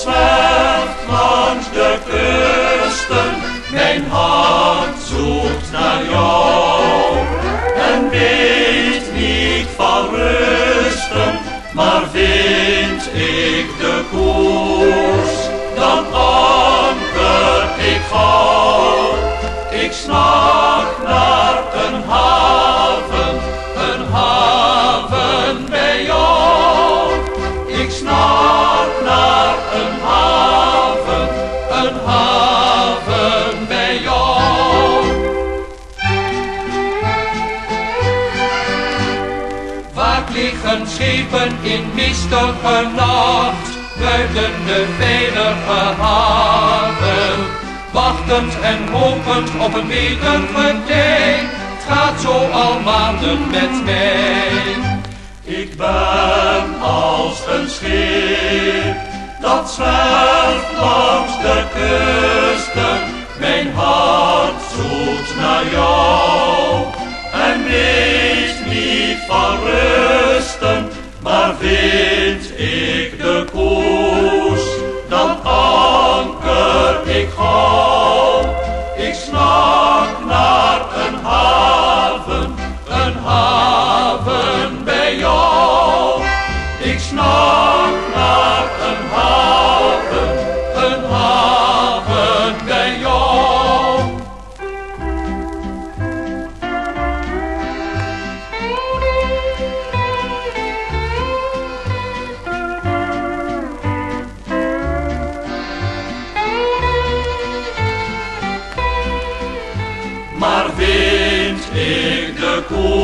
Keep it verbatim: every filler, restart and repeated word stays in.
zwerft langs de kusten, mijn hart zoekt naar jou. En weet niet van rusten, maar vind ik de koers, dan anker ik gauw. Ik snak naar een haven, een haven bij jou. Ik snak naar een haven, een haven bij jou. Vaak liggen schepen in mistige nacht, buiten de veilige haven, wachtend en hopend op een beter getij. Het gaat zo al maanden met mij. Ik ben als een schip dat zwerft langs de kusten, mijn hart zoekt naar jou. En weet niet van rusten, maar vind ik de koers, dan anker ik gauw. Ik snak naar een haven, een haven bij jou. Ik snak naar een haven, een haven bij jou. Maar vind ik de koers,